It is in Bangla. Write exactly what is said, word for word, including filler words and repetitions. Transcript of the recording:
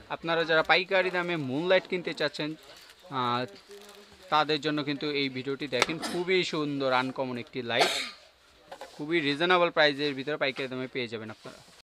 আপনারা যারা পাইকারি দামে মুনলাইট কিনতে চাচ্ছেন তাদের জন্য কিন্তু এই ভিডিওটি দেখেন। খুবই সুন্দর আনকমন একটি লাইট, খুবই রিজনেবল প্রাইসের ভিতরে পাইকারি দামে পেয়ে যাবেন আপনারা।